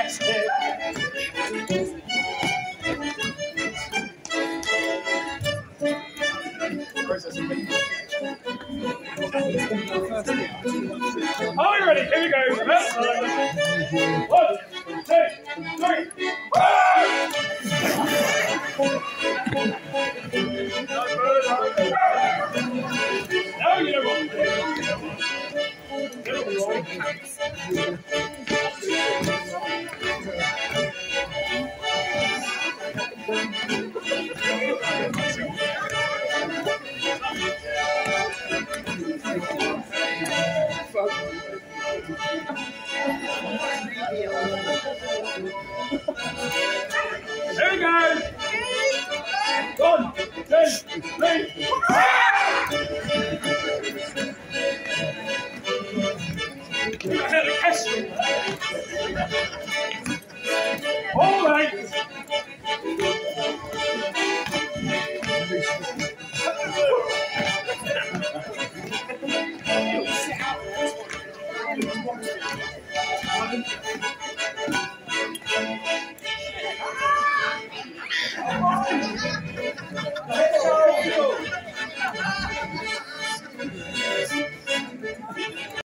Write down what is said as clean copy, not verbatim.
next hit. Are we ready? Here we go. Let's go. 1, 2, 3. Now you know what. Here we go. 1, 2, 3. I had a question.